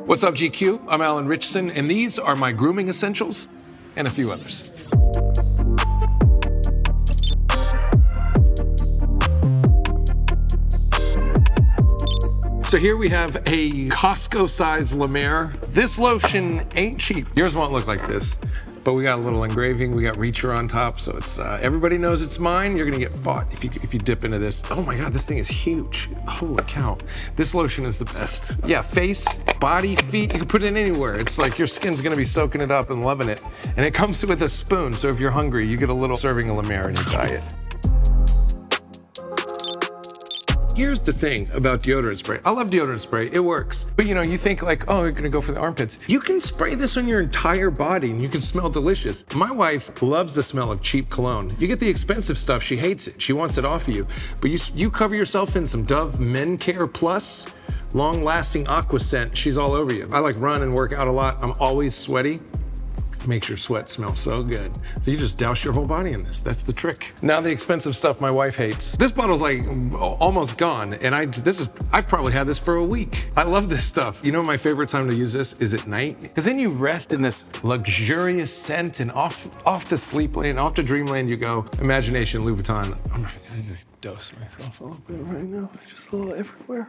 What's up, GQ? I'm Alan Ritchson, and these are my grooming essentials and a few others. So here we have a Costco-sized La Mer. This lotion ain't cheap. Yours won't look like this, but we got a little engraving. We got Reacher on top, so it's everybody knows it's mine. You're gonna get fought if you dip into this. Oh my God, this thing is huge. Holy cow. This lotion is the best. Yeah, face, body, feet, you can put it anywhere. It's like your skin's gonna be soaking it up and loving it. And it comes with a spoon, so if you're hungry, you get a little serving of La Mer in your diet. Here's the thing about deodorant spray. I love deodorant spray, it works. But you think like, oh, you're gonna go for the armpits. You can spray this on your entire body and you can smell delicious. My wife loves the smell of cheap cologne. You get the expensive stuff, she hates it. She wants it off of you. But you cover yourself in some Dove Men Care Plus, long-lasting aqua scent, she's all over you. I like run and work out a lot. I'm always sweaty. Makes your sweat smell so good. So you just douse your whole body in this. That's the trick. Now the expensive stuff my wife hates. This bottle's like almost gone, and I've probably had this for a week. I love this stuff. You know my favorite time to use this is at night, because then you rest in this luxurious scent and off to sleepland, off to dreamland you go. Imagination, Louboutin. I'm gonna dose myself a little bit right now. Just a little everywhere.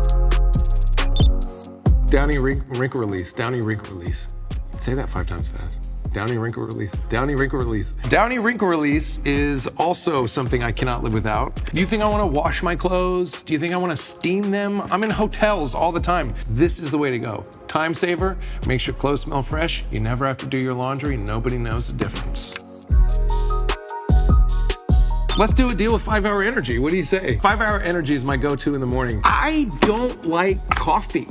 Downy wrinkle release. Downy wrinkle release. Say that 5 times fast. Downy wrinkle release. Downy wrinkle release. Downy wrinkle release is also something I cannot live without. Do you think I want to wash my clothes? Do you think I want to steam them? I'm in hotels all the time. This is the way to go. Time saver, makes your clothes smell fresh. You never have to do your laundry. Nobody knows the difference. Let's do a deal with 5 Hour Energy. What do you say? 5 Hour Energy is my go-to in the morning. I don't like coffee.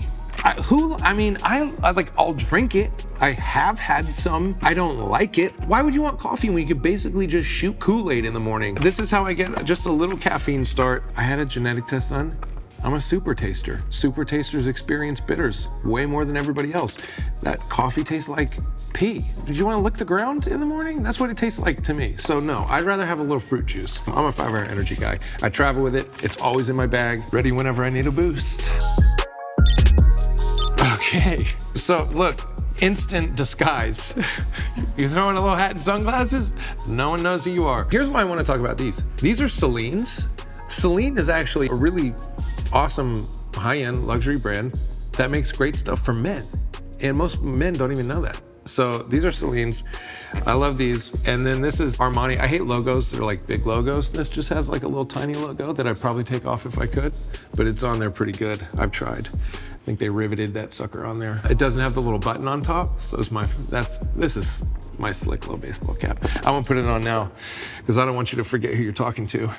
I'll drink it. I have had some. I don't like it. Why would you want coffee when you could basically just shoot Kool-Aid in the morning? This is how I get just a little caffeine start. I had a genetic test done. I'm a super taster. Super tasters experience bitters way more than everybody else. That coffee tastes like pee. Did you want to lick the ground in the morning? That's what it tastes like to me. So no, I'd rather have a little fruit juice. I'm a 5 Hour Energy guy. I travel with it. It's always in my bag, ready whenever I need a boost. Okay, so look, instant disguise. You throw in a little hat and sunglasses, no one knows who you are. Here's why I want to talk about these. These are Celine's. Celine is actually a really awesome high-end luxury brand that makes great stuff for men. And most men don't even know that. So these are Celine's. I love these. And then this is Armani. I hate logos. They're like big logos. This just has like a little tiny logo that I'd probably take off if I could, but it's on there pretty good. I've tried. I think they riveted that sucker on there. It doesn't have the little button on top, so this is my slick little baseball cap. I won't put it on now because I don't want you to forget who you're talking to.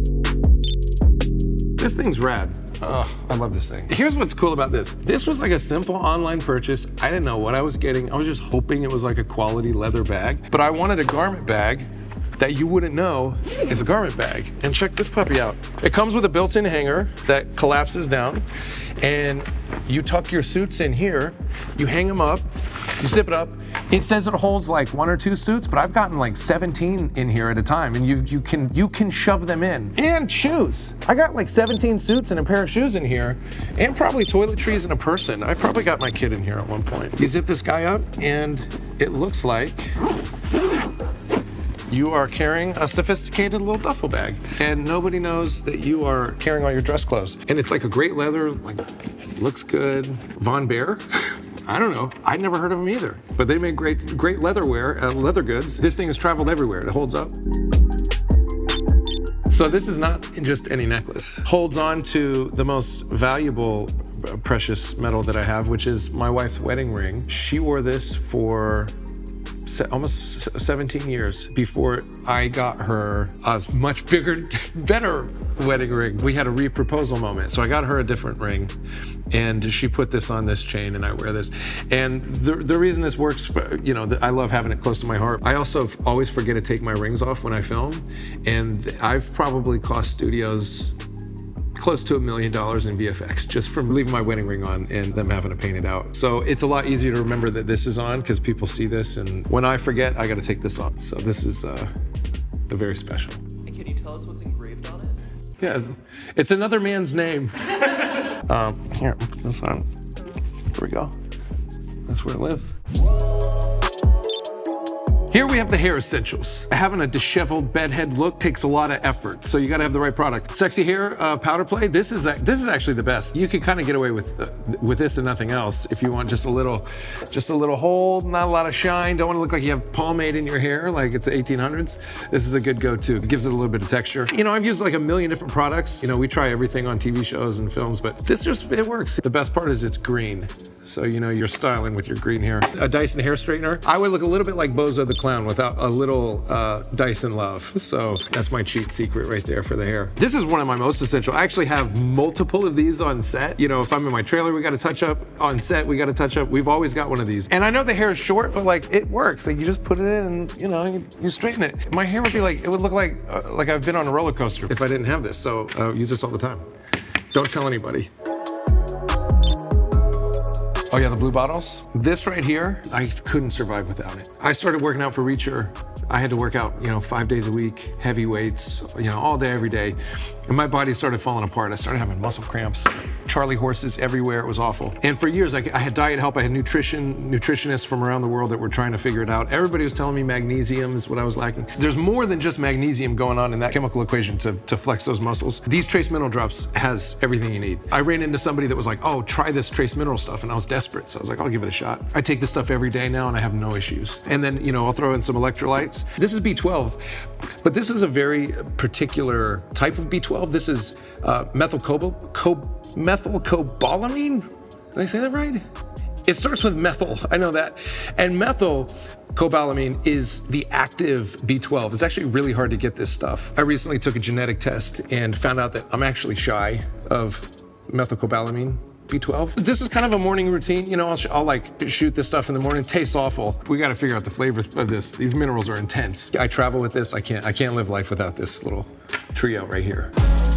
This thing's rad. Oh, I love this thing. Here's what's cool about this. This was like a simple online purchase. I didn't know what I was getting. I was just hoping it was like a quality leather bag, but I wanted a garment bag that you wouldn't know is a garment bag. And check this puppy out. It comes with a built-in hanger that collapses down, and you tuck your suits in here, you hang them up, you zip it up. It says it holds like 1 or 2 suits, but I've gotten like 17 in here at a time, and you can shove them in. And shoes. I got like 17 suits and a pair of shoes in here, and probably toiletries and a person. I probably got my kid in here at one point. You zip this guy up, and it looks like you are carrying a sophisticated little duffel bag, and nobody knows that you are carrying all your dress clothes. And it's like a great leather, like looks good. Von Bear? I don't know. I'd never heard of them either, but they make great leatherware, leather goods. This thing has traveled everywhere. It holds up. So this is not just any necklace. Holds on to the most valuable precious metal that I have, which is my wife's wedding ring. She wore this for almost 17 years before I got her a much bigger, better wedding ring. We had a re-proposal moment, so I got her a different ring, and she put this on this chain, and I wear this. And the reason this works, I love having it close to my heart. I also always forget to take my rings off when I film, and I've probably cost studios close to $1 million in VFX just from leaving my wedding ring on and them having to paint it out. So it's a lot easier to remember that this is on because people see this, and when I forget, I gotta take this off. So this is very special. And can you tell us what's engraved on it? Yeah, it's another man's name. Here, this one. Here we go. That's where it lives. Here we have the hair essentials. Having a disheveled bedhead look takes a lot of effort, so you gotta have the right product. Sexy hair powder play, this is actually the best. You can kind of get away with this and nothing else if you want just a little hold, not a lot of shine. Don't want to look like you have pomade in your hair like it's the 1800s. This is a good go-to. It gives it a little bit of texture. You know, I've used like a million different products. You know, we try everything on TV shows and films, but this it works. The best part is it's green. So, you know, you're styling with your green hair. A Dyson hair straightener. I would look a little bit like Bozo the Clown without a little Dyson love. So that's my cheat secret right there for the hair. This is one of my most essential. I actually have multiple of these on set. You know, if I'm in my trailer, we got to touch up. On set, we got to touch up. We've always got one of these. And I know the hair is short, but like it works. Like you just put it in and, you know, you straighten it. My hair would be like, it would look like I've been on a roller coaster if I didn't have this. So use this all the time. Don't tell anybody. Oh yeah, the blue bottles. This right here, I couldn't survive without it. I started working out for Reacher. I had to work out, you know, 5 days a week, heavy weights, you know, all day, every day. And my body started falling apart. I started having muscle cramps, Charlie horses everywhere. It was awful. And for years, I had diet help. I had nutritionists from around the world that were trying to figure it out. Everybody was telling me magnesium is what I was lacking. There's more than just magnesium going on in that chemical equation to flex those muscles. These trace mineral drops has everything you need. I ran into somebody that was like, oh, try this trace mineral stuff. And I was desperate. So I was like, I'll give it a shot. I take this stuff every day now and I have no issues. And then, you know, I'll throw in some electrolytes. This is B12, but this is a very particular type of B12. This is methylcobalamin. Did I say that right? It starts with methyl, I know that. And methylcobalamin is the active B12. It's actually really hard to get this stuff. I recently took a genetic test and found out that I'm actually shy of methylcobalamin. B12. This is kind of a morning routine. You know, I'll like shoot this stuff in the morning. Tastes awful. We got to figure out the flavor of this. These minerals are intense. I travel with this. I can't live life without this little trio right here.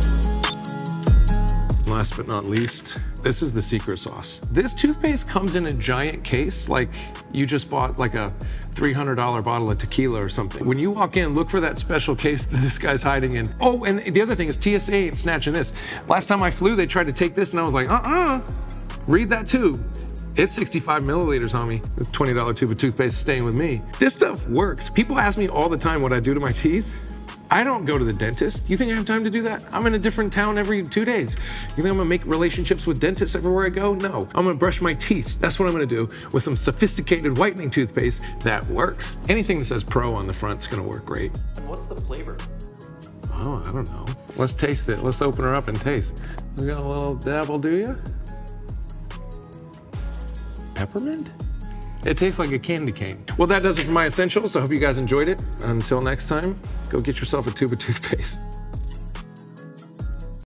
Last but not least, this is the secret sauce. This toothpaste comes in a giant case, like you just bought like a $300 bottle of tequila or something. When you walk in, look for that special case that this guy's hiding in. Oh, and the other thing is TSA ain't snatching this. Last time I flew, they tried to take this and I was like, read that tube. It's 65 milliliters, homie. This $20 tube of toothpaste is staying with me. This stuff works. People ask me all the time what I do to my teeth. I don't go to the dentist. You think I have time to do that? I'm in a different town every 2 days. You think I'm gonna make relationships with dentists everywhere I go? No, I'm gonna brush my teeth. That's what I'm gonna do with some sophisticated whitening toothpaste that works. Anything that says pro on the front is gonna work great. And what's the flavor? Oh, I don't know. Let's taste it. Let's open her up and taste. We got a little dabble, do ya? Peppermint? It tastes like a candy cane. Well, that does it for my essentials. I hope you guys enjoyed it. Until next time, go get yourself a tube of toothpaste.